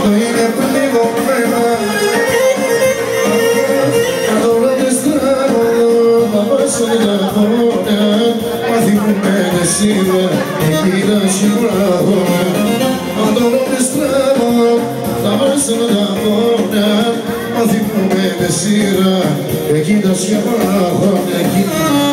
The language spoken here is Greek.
είναι πληγωμένα. Τώρα δεν στρέφω, θα βάσω τα χώρια. Μα θυμούμε σήμερα, εκείνα σιγουράγομαι. Τώρα δεν στρέφω, θα βάσω τα χώρια. Μα θυμούμε σήμερα, εκείνα σιγουράγομαι.